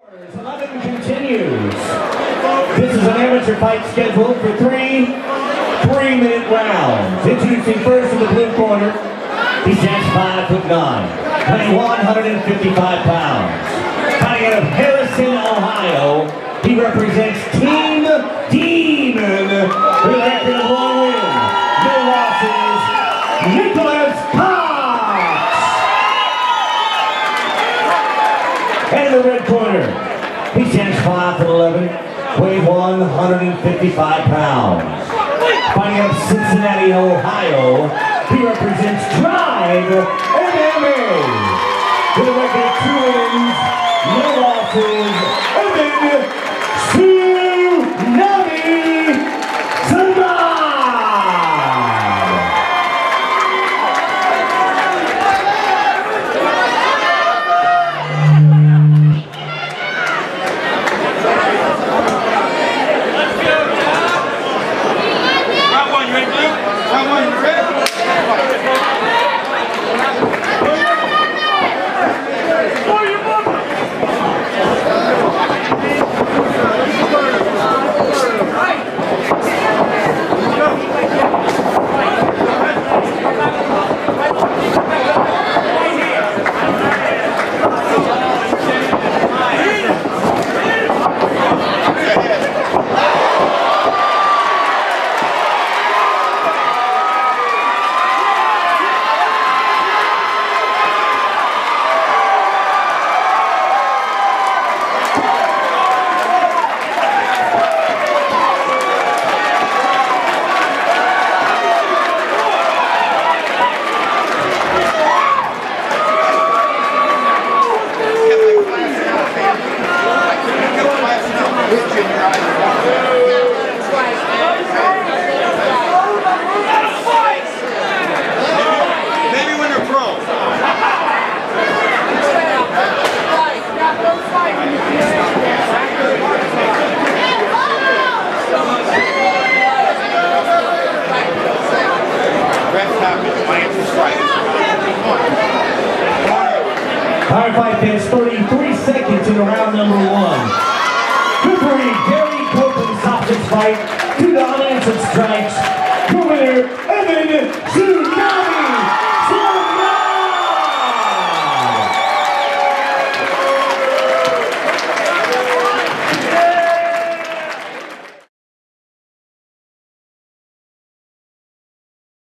11 continues. This is an amateur fight scheduled for three-minute rounds. Introducing first in the blue corner, he stands 5'9", weighing 155 pounds. Coming out of Harrison, Ohio, he represents Team Demon with a record of 1 win, no losses, Nicholas Cox. And in the red corner, he stands 5'11", weighing 155 pounds. Fighting out of Cincinnati, Ohio, he represents Tribe MMA with a record of 2 wins, no losses, and Tsunami Tsunami. Round one, you ready, Blue? Round one, you ready? Our fight is 33 seconds into round number 1. Referee Gary Copeland stops his fight. 2 dominance and strikes. The winner, Evan Tsunami.